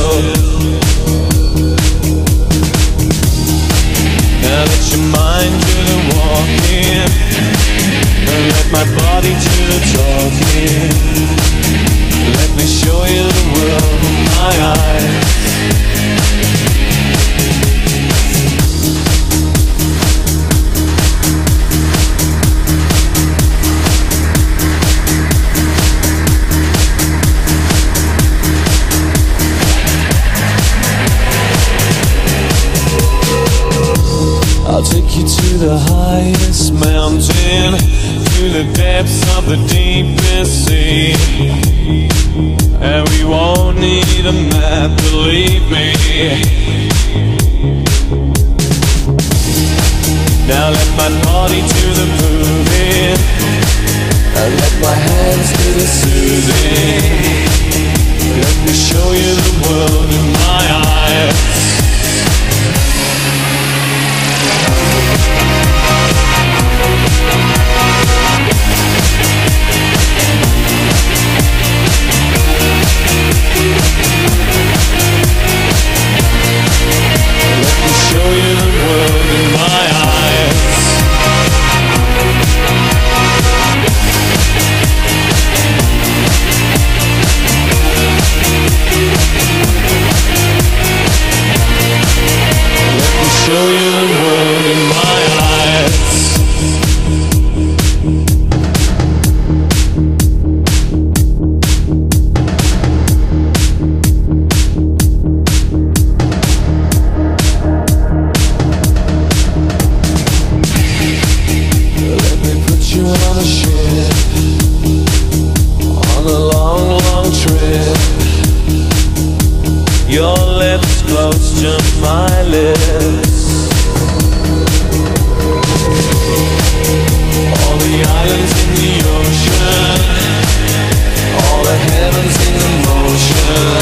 still. Now let your mind do the walking, and let my body do the talking. Let me show you the world with my eyes. I'll take you to the highest mountain, to the depths of the deepest sea. And we won't need a map, believe me. Now let my body do the moving, and let my hands do the soothing. Let me show you the world in my eyes. Let me show you the world in my eyes. Let me show you the world in my eyes. On a ship, on a long, long trip. Your lips close to my lips. All the islands in the ocean, all the heavens in the motion.